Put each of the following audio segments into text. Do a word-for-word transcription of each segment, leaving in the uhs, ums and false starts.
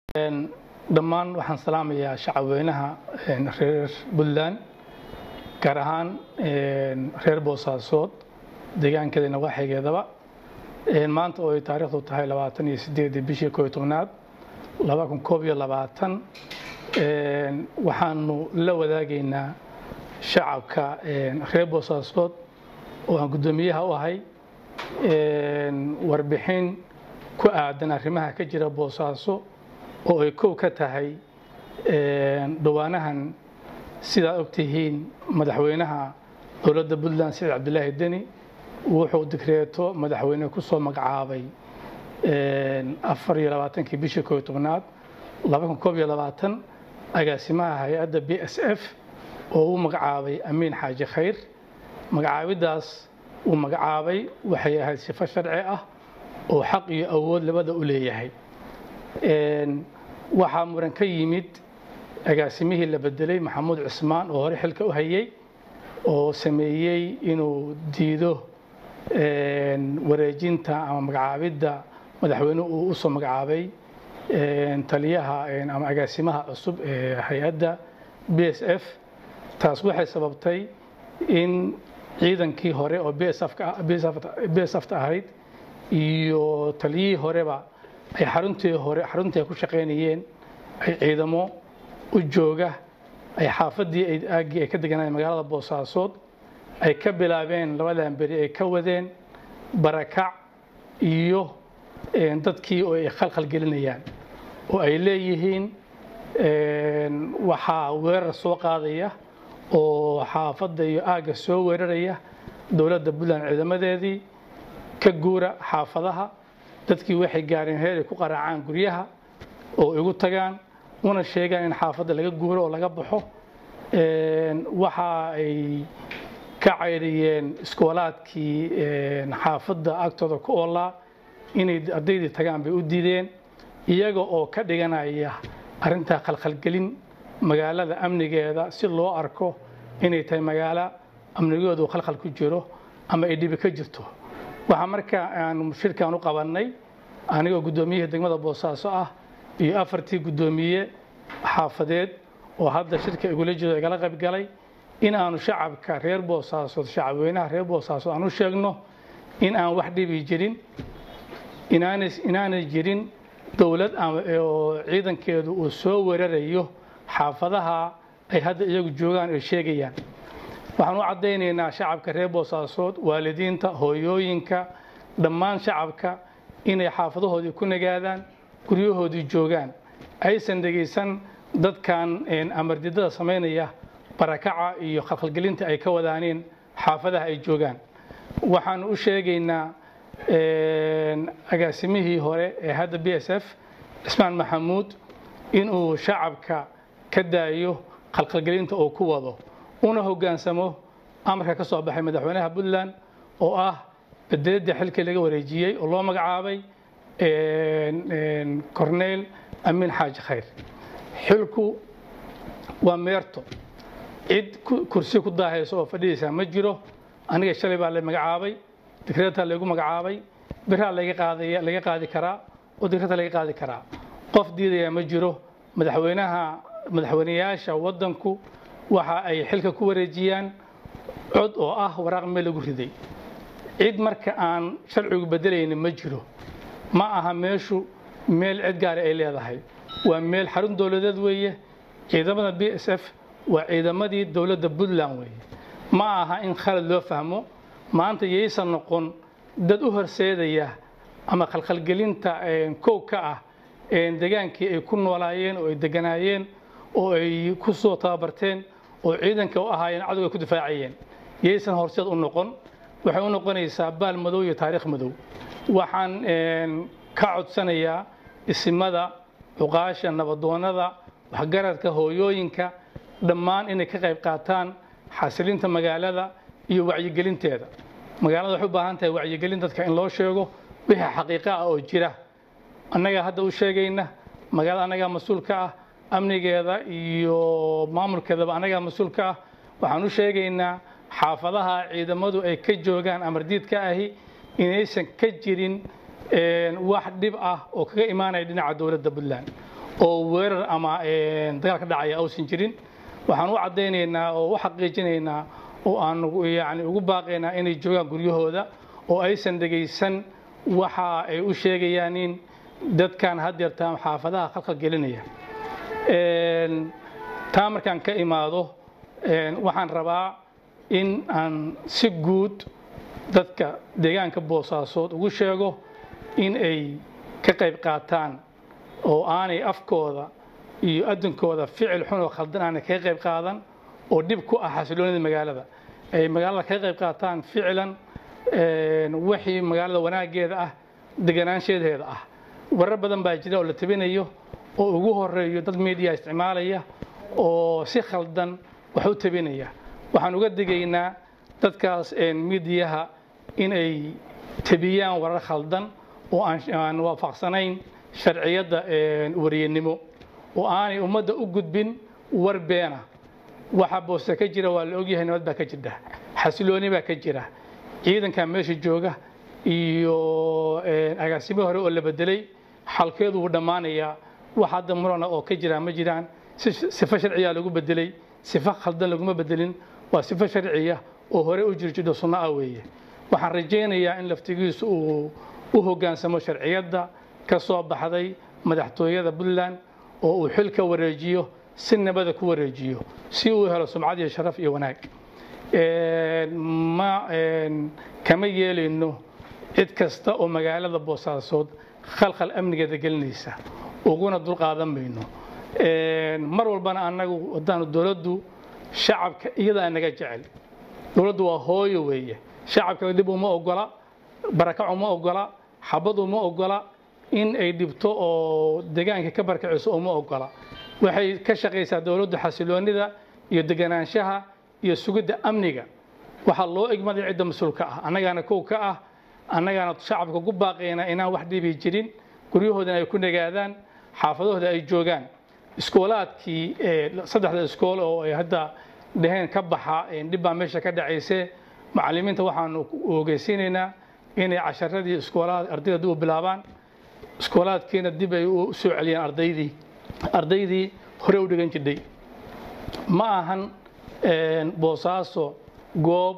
dhammaan waxaan salaamayaa shacabweynaha reer Puntland gaar ahaan reer Boosaasood deegaankeedana waxaygeedaba maanta oo ay taariikhdu tahay labaatan iyo siddeed bishii koob iyo tobnaad laba kun koob iyo labaatan waxaanu la wadaagaynaa shacabka reer Boosaasood oo aan gudoomiyaha u ahay warbixin ku aadan arrimaha ka jira Boosaaso oo ay koow ka tahay dhawaanahan sida ogtihiin madaxweynaha dowladda Puntland Siciid Cabdilaahi Deni wuxuu dekreeto madaxweyne ku soo magacaabay afar iyo labaatan bishii koob iyo tobnaad laba kun koob iyo labaatan agaasimaha hay'adda B S F oo uu magacaabay Amiin Xaaji Khayr magacaabidaas uu magacaabay waxay ahayd sifo sharci ah oo xaq iyo awood labada u leeyahay waxaa muran ka yimid agaasimihii la bedelay Maxamuud Cismaan oo hore xilka u hayay oo sameeyay inuu diido wareejinta ama magacaabidda madaxweynuhu uu soo magacaabay taliyaha ama agaasimaha cusub ee hay'adda B S F taas waxay sababtay in ciidankii hore oo B S F ka B S F ahayd iyo taliyihii horeba ay xaruntii hore xaruntii ku shaqeynayeen ay ciidamo u jooga ay xaafadii ay aagii ay ka deganayeen magaalada Boosaasood ay ka bilaabeen labadan bari ay ka wadeen barakac iyo dadkii oo ay khalkhal gelinayaan oo ay leeyihiin waxa weerar soo qaadaya oo xaafadda iyo aaga soo weeraraya dowladda Puntland ciidamadeedii ka guura xaafadaha dadkii waxay gaareen heer ay ku qaraacaan guryaha oo igu tagaan una sheegaan in xaafadda laga guuro oo laga baxo waxa ay ka cayriyeen iskoolaadkii xaafadda agtooda ku oolaa inay ardaydii tagaan bay u diideen iyaga oo ka dhiganaya arrinta khalkhalgelin magaalada amnigeeda si loo arko inay tahay magaalo amnigeedu khalkhal ku jiro ama ay dhibi ka jirto waxa marka aan shirkaan u qabanay anigoo gudoomiyaha degmada Boosaaso ah iyo afartii gudoomiye xaafadeed oo hadda shirka igula jiro igala qayb galay in aanu shacabka reer Boosaaso shacabweynaha reer Boosaaso aanu sheegno in aan wax dhibi jirin inaanay inaanay jirin dawlad oo ciidankeedu uu soo weerarayo xaafadaha ay hadda iyagu joogaan oo sheegayaan waxaan u cadeynaynaa shacabka reer Boosaasood waalidiinta hooyooyinka dhammaan shacabka inay xaafadahoodii ku nagaadaan guryahoodii joogaan aysan dhageysan dadkan amardidada sameynaya barakaca iyo khalkhalgelinta ay ka wadaaneen xaafadaha ay joogaan waxaan u sheegaynaa agaasimihii hore ee hadda B S F Cismaan Maxamuud inuu shacabka ka daayo khalkhalgelinta oo ku wado una hoggaansamo amarka ka soo baxay madaxweynaha Puntland oo ah bedelada xilka laga wareejiyay oo loo magacaabay Corneel Amiin Xaaji Khayr xilku waa meerto cid kursi ku daahayso oo fadhiyaysa ma jiro aniga shalay baa la magacaabay dekreeta lagu magacaabay biraha laga qaaday laga qaadi karaa oo dekreeta laga qaadi karaa qof diidaya ma jiro madaxweynaha madaxweynayaasha wadanku waxa ay xilka ku wareejiyaan cod oo ah waraaq meel lagu riday cid marka aan sharcigu bedelaynin ma jiro ma aha meeshu meel cid gaar ah ay leedahay waa meel xarun dawladeed weeye ciidamada B S F waa ciidamadii dawladda Puntland weeye ma aha in khalad loo fahmo maanta yeeysan noqon dad u horseedaya ama khalkhalgelinta koow ka ah deegaankii ay ku noolaayeen oo ay deganaayeen oo ay ku soo tababarteen oo ciidanka u ahaayeen cadawga ku difaacayeen yeeysan horseed u noqon waxay u noqonaysaa baal madow iyo taariikh madow waxaan ka codsanayaa isimada uqaasha nabadoonada waxgaradka hooyooyinka dhammaan inay ka qayb qaataan xasilinta magaalada iyo wacyigelinteeda magaalada waxay u baahan tahay wacyigelin dadka in loo sheego wixii xaqiiqo ah oo jira annaga hadda u sheegayna magaalada annaga mas'uulka ah amnigeeda iyo maamulkeedaba annaga mas'uulka ah waxaan u sheegaynaa xaafadaha ciidamadu ay ka joogaan amardiidka ahi inaysan ka jirin wax dhib ah oo kaga imaanaya dhinaca dawladda Puntland oo weerar ama dagaal ka dhacaya uusan jirin waxaan u cadeynaynaa oo u xaqiijinaynaa oo aan yani ugu baaqaynaa inay joogaan guryahooda oo aysan dhageysan waxa ay u sheegayaan in dadkan hadeertaan xaafadaha khalkhal gelinaya taa markaan ka imaado waxaan rabaa in aan si guud dadka deegaanka Boosaasood ugu sheego in ay ka qayb qaataan oo aanay afkooda iyo adunkooda ficil xun oo khaldan aan ka qayb qaadan oo dib ku ah xasiloonida magaalada ay magaalada ka qayb qaataan ficlan een wixii magaalada wanaageeda ah deganaansheedeeda ah warar badan baa jira oo la tabinayo oo ugu horeeyo dad media isticmaalaya oo si khaldan wax u tabinaya waxaan uga digaynaa dadkaas een mediaha in ay tabiyaan warar khaldan oo aan waafaqsanayn sharciyada een wariyanimo oo aanay ummadda u gudbin war beena waxa Boosa ka jira waa la ogyahay nabad baa ka jirta xasilooni baa ka jira ciidanka meesha jooga iyo agaasimo hore oo la bedelay xalkeedu uu dhamaanaya waxa hadda murana oo ka jira ma jiraan sifa sharciya lagu bedelay sifa khaldan lagu ma bedelin waa sifa sharciya oo hore u jirto sunnah ah weeye waxaan rajaynayaa in laftigiisu uu u hoggaansamo sharciyada ka soo baxday madaxtooyada Puntland oo uu xilka wareejiyo si nabada ku wareejiyo si uu helo sumcad iyo sharaf iyo wanaag ee ma kama yeelino cid kasta oo magaalada Boosaasood khalkhal amnigeeda gelinaysa uguna dul qaadan mayno ee mar walbana anagu wadaan dawladdu shacabka iyada naga jecel dawladdu waa hooyo weeye shacabka dib uma ogola barakac uma ogola xabad uma ogola in ay dibto oo deegaanka ka barkacayso uma ogola waxay ka shaqeysaa dawladdu xasiloonida iyo deganaanshaha iyo sugidda amniga waxa loo igmaday cid mas'uulka ah anagana koow ka ah anagana shacabka ugu baaqayna inaan wax dhibi jirin guryahooda ay ku nagaadaan xaafadahooda ay joogaan iskoolaadkii saddexda iskool oo ay hadda dhaheen ka baxa dib baa meesha ka dhacaysay macallimiinta waxaan ogeysiinaynaa inay casharadii iskoolaad ardayda u bilaabaan iskoolaadkiina dib ay u soo celiyaan ardaydii ardaydii hore u dhigan jiray ma ahan een Boosaaso goob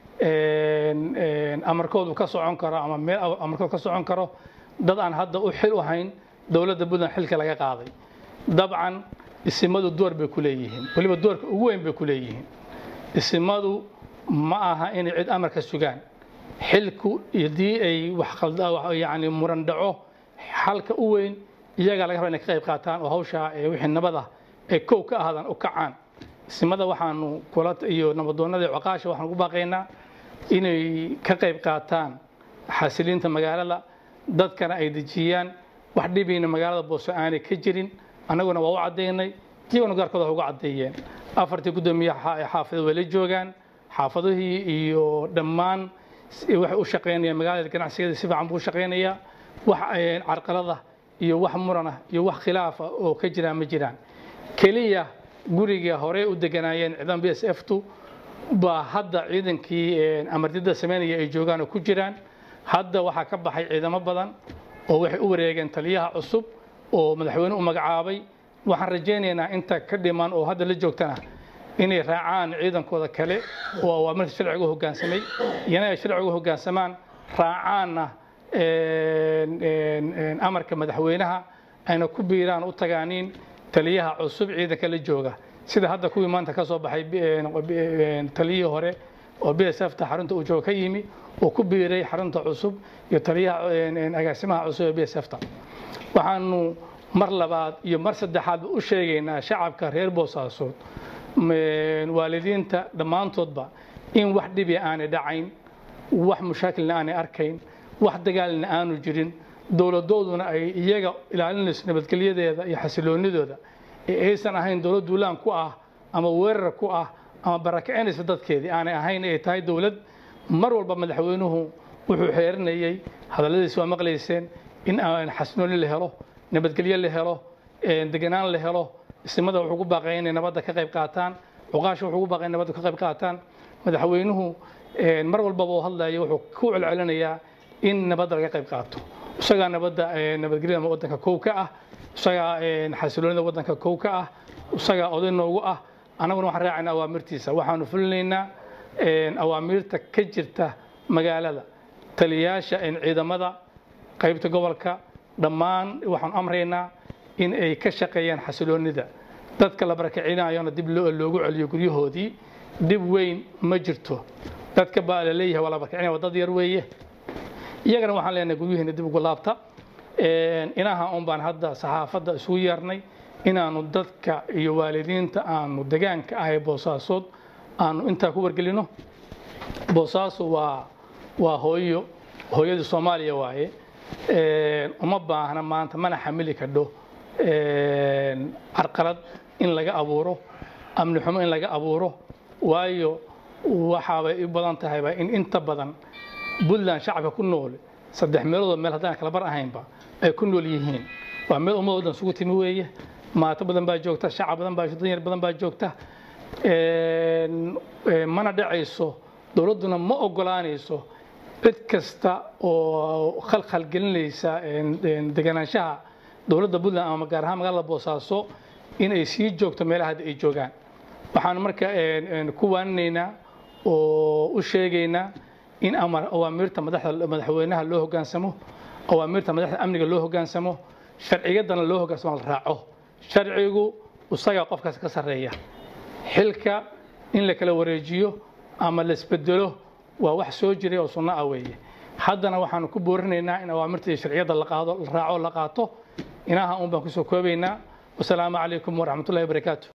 een een amarkoodu ka socon karo ama meel amarkoodu ka socon karo dad aan hadda u xil u hayn dawladda Puntland xilka laga qaaday dabcan isimadu door bay ku leeyihiin waliba doorka ugu weyn bay ku leeyihiin isimadu ma aha in cid amarka sugaan xilku idii ay wax qalda wax yaani muran dhaco halka u weyn iyaga laga rabo inay ka qayb qaataan oo hawsha ee wixii nabada ee koow ka ahadan u kacaan isimada waxaanu kula iyo nabadoonada caqaasha waxaan ugu baaqaynaa inay ka qayb qaataan xasilinta magaalada dadkana ay dejiyaan wax dhibina magaalada Booso aanay ka jirin anaguna waa u cadeynay iyaguna gaarkooda uga cadeeyeen afartii gudoomiyaha xaafadda wali joogaan xaafadihii iyo dhammaan waxay u shaqeynayaan magaalada ganacsigeeda si fiican buu shaqeynaya wax ay carqalada iyo wax murana iyo wax khilaaf oo ka jira ma jiraan kaliya guriga hore u deganaayeen ciidan B S F tu ba hadda ciidankii amardida sameynaya ay joogaan oo ku jiraan hadda waxa ka baxay ciidamo badan oo waxay u wareegeen taliyaha cusub oo madaxweynuhu magacaabay waxaan rajaynaynaa inta ka dhiman oo hadda la joogtana inay raacaan ciidankooda kale oo waa mid sharciga u hoggaansamay iyana ay sharciga u hoggaansamaan raacaana een een amarka madaxweynaha ayna ku biiraan u tagaaniin taliyaha cusub ciidanka la jooga sida hadda kuwii maanta ka soo baxay taliyihii hore oo B S F ta xarunta uu jooga ka yimi oo ku biiray xarunta cusub iyo taliyaha agaasimaha cusub ee B S F ta waxaanu mar labaad iyo mar saddexaad u sheegaynaa shacabka reer Boosaasood waalidiinta dhamaantoodba in wax dhibi aanay dhacayn wax mushakil aanay arkayn wax dagaalna aanu jirin dawladooduna ay iyaga ilaalinayso nabadgelyadeeda iyo xasiloonidooda ee aysan ahayn dawlad duulaan ku ah ama weerar ku ah ama barakaynaysa dadkeedii aanay ahayn ay tahay dawlad mar walba madaxweynuhu wuxuu xeerinayay hadalladiisa waa maqlayseen in aan xasilooni la helo nabadgelyo la helo deganaan la helo ismada wuxuu ku baaqay inay nabadda ka qayb qaataan uqaasha wuxuu ku baaqay nabadda ka qayb qaataan madaxweynuhu mar walba uu hadlayo wuxuu ku celcelinayaa in nabadda laga qayb qaato isaga nabadda nabadgelyada waddanka koow ka ah isagaa xasiloonida waddanka kow ka ah isagaa oday noogu ah annaguna waxaan raacaynaa awaamirtiisa waxaanu fulinaynaa awaamirta ka jirta magaalada taliyayaasha ciidamada qaybta gobolka dhammaan waxaan amraynaa in ay ka shaqeeyaan xasiloonida dadka la barakicinaayona dib loogu celiyo guryahoodii dib weyn ma jirto dadka baa la leeyahay waa la barakacinaya waa dad yar weeye iyagana waxaan leenahay guryihiina dib ugu laabta inaha un baan hadda saxaafadda isugu yeernay inaanu dadka iyo waalidiinta aanu deegaanka ahay boosaasood aanu intaa ku wargelino boosaaso waa waa hooyo hooyada Soomaaliya waaye uma baahna maanta mana xamili kadho carqalad in laga abuuro amni xumo in laga abuuro waayo waxa bay u badan tahay in inta badan Puntland shacabka ku nool saddex meelood meel hadaan kala bar ahaynba ay ku nool yihiin waa meel ummadoodan sugu timi weeye maata badan baa joogta shacab badan baa danyar badan baa joogta mana dhacayso dawladuna ma ogolaanayso cid kasta oo khalkhal gelinaysa deganaanshaha dawladda Puntland ama gaar ahaan magaalada Boosaaso in ay sii joogto meelaha ay joogaan waxaan marka ku waanaynaa oo u sheegaynaa in awaamirta madaxda madaxweynaha loo hoggaansamo awaamirta madaxda amniga loo hoggaansamo sharciyadana loo hoggaansamo la raaco sharcigu isaga qofkaas ka sareeya xilka in la kala wareejiyo ama la isbedelo waa wax soo jiray oo sunna ah weeye haddana waxaan ku boorinaynaa in awaamirta iyo sharciyada la qaado la raaco la qaato inaha un baan ku soo koobaynaa wassalaamu calaykum waraxmatullaahi wabarakaatuh